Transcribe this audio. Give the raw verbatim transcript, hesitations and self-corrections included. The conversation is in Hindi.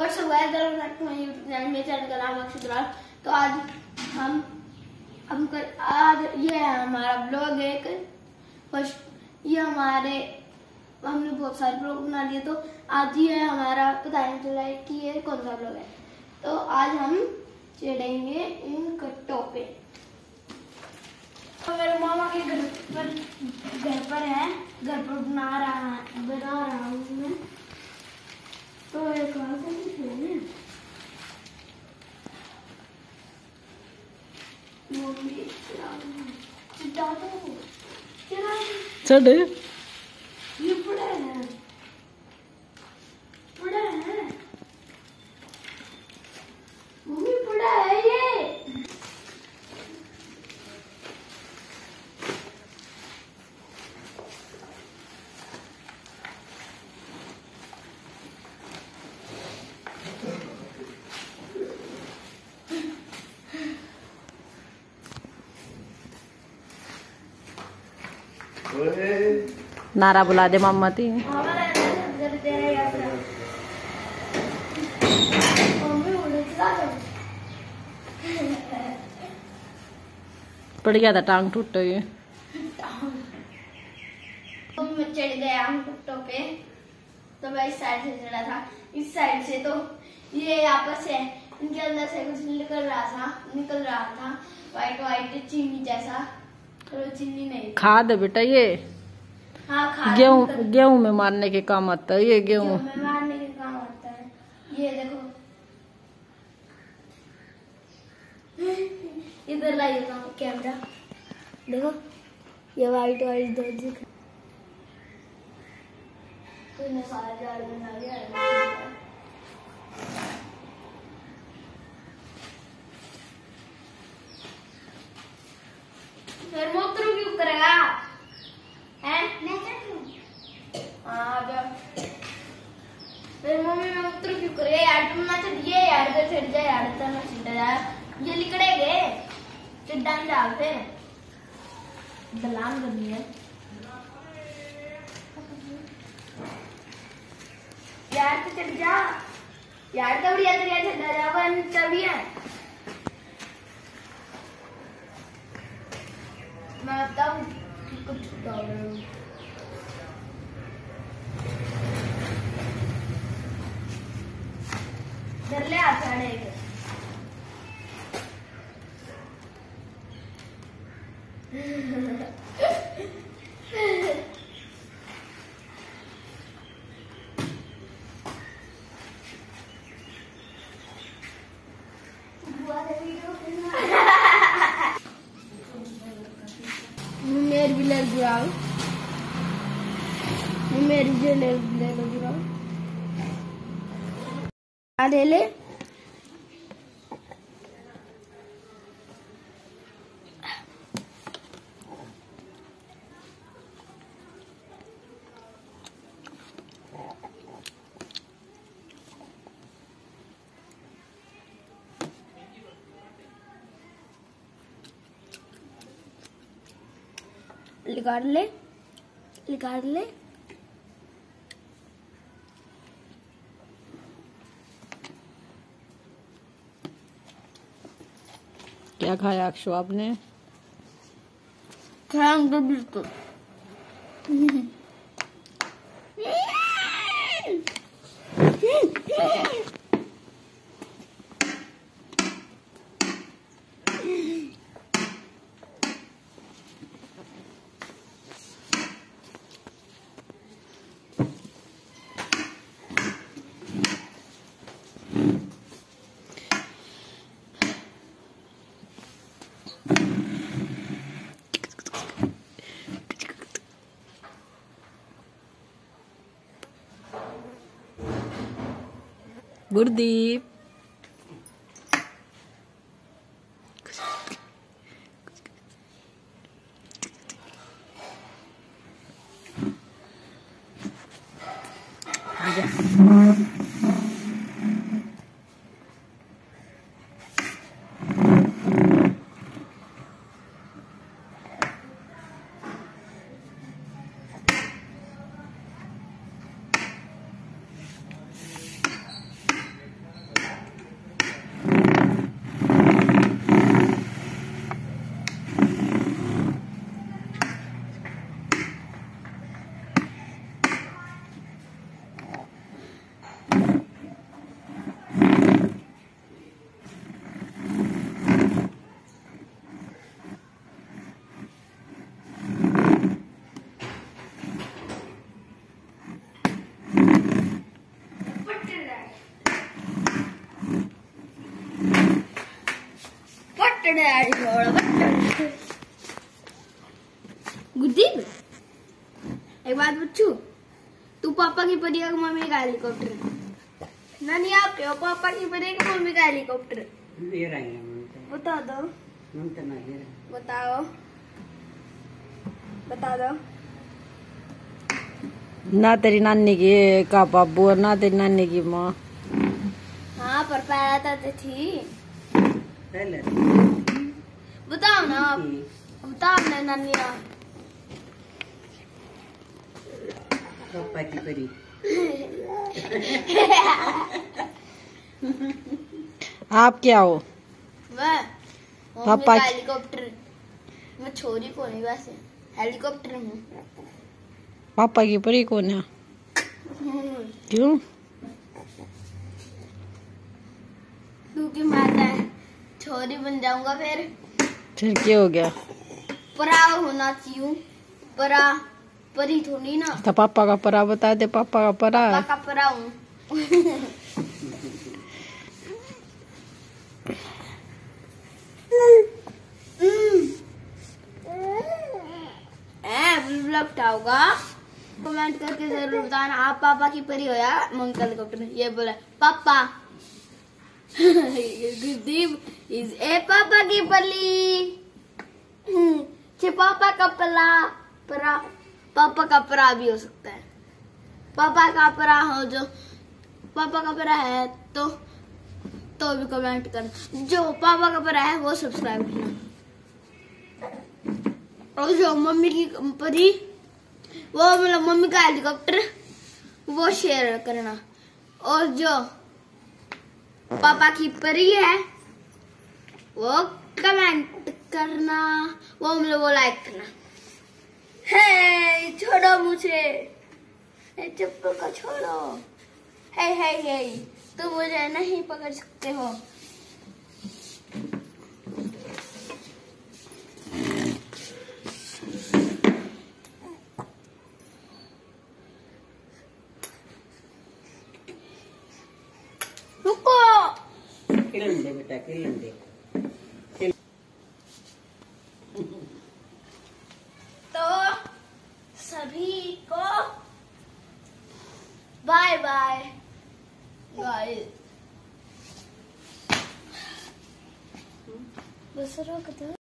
What's up guys, welcome back to my YouTube channel. मेरे चैनल का नाम अक्षुदलाल। तो आज हम हम कर आज ये है हमारा ब्लॉग एक फर्स्ट। ये हमारे हमने बहुत सारे ब्लॉग बना लिए, तो आज ये हमारा पता नहीं चला है कि ये कौन सा ब्लॉग है। तो आज हम चढ़ेंगे इन कट्टों पे। तो मेरे मामा के घर पर घर पर है, घर पर बना रहा बना रहा हूँ मैं। तो ये कहाँ से निकले? मम्मी चढ़ा दो, चढ़ ये पड़ा है पड़ा है मम्मी, पड़ा है ये। नारा बुला दे मम्मा ती। पड़ गया था, टांग टूट गई। मैं चढ़ गया हम कुट्टों पे। तो मैं इस साइड से चढ़ा था, इस साइड से। तो ये आपस है, इनके अंदर से कुछ निकल रहा था निकल रहा था व्हाइट व्हाइट चीनी जैसा। तो चीनी नहीं, खाद है बेटा ये। हाँ, खाद गेहूं गेहूं में मारने के काम आता है ये। गेहूं में मारने के काम आता है ये। देखो इधर लाइए कैमरा, देखो ये व्हाइट व्हाइट दो दिख। तो सारे झाड़ बना लिया। फिर मोत्रू क्यों करेगा हैं? मैं चढ़ूं? हाँ जा। फिर मम्मी मैं मोत्रू क्यों करे यार? तुम ना चढ़िए यार, तो चढ़ जाए यार, तो ना चढ़ जाए। ये लिकड़ेगे चिड्डा में डाल। फिर दलान करनी है यार, तो चढ़ जा यार। तबड़िया तबड़िया चढ़ा जाओगा तबड़िया। मैं बताऊं कुछ डर ले आता है। मेरी भी ले गिराओ, मेरी भी ले ले गिराओ। ले ले निकाल ले निकाल ले। क्या खाया अक्षु आपने? खाया तो बिल्कुल। गुरदीप डैडी छोड़ो बट गुरदीप एक बात पूछू, तू पापा की परी है कि मम्मी का हेलीकॉप्टर? नानी आप क्या पापा की परी है कि मम्मी का हेलीकॉप्टर? बता दो बताओ बता दो। ना तेरी नानी की का बाबू और ना तेरी नानी की माँ। हाँ पर पहला तो थी। पहले बताओ ना आप, बताओ ना नानी आप। पापा की परी। आप क्या हो? मैं पापा हेलीकॉप्टर। मैं छोरी को नहीं वैसे हेलीकॉप्टर हूँ। पापा की परी कौन है? क्यों? क्योंकि मैं छोरी बन जाऊंगा फिर। फिर क्या हो गया? परा होना चाहिए, परा परी थोड़ी ना। तो पापा का परा बता दे। पापा का परा पापा का परा हूँ। बुलबुला उठाओगा, कमेंट करके जरूर बताना आप पापा की परी हो या मम्मी का हेलीकॉप्टर। ये बोला पापा। गुरदीप इज ए पापा की पली। छे पापा का पला परा, पापा का परा भी हो सकता है। पापा का परा हो जो पापा का परा है तो तो भी कमेंट करना। जो पापा का परा है वो सब्सक्राइब करना। और जो मम्मी की परी वो मतलब मम्मी का हेलीकॉप्टर वो शेयर करना। और जो पापा की परी है वो कमेंट करना, वो मतलब वो लाइक करना। हे छोड़ो मुझे, चप्पल को छोड़ो। हे हे हे तुम मुझे नहीं पकड़ सकते हो। रुको खिलन दे बेटा, खिलन दे। तो सभी को बाय बाय गाइस। बस रोक दो।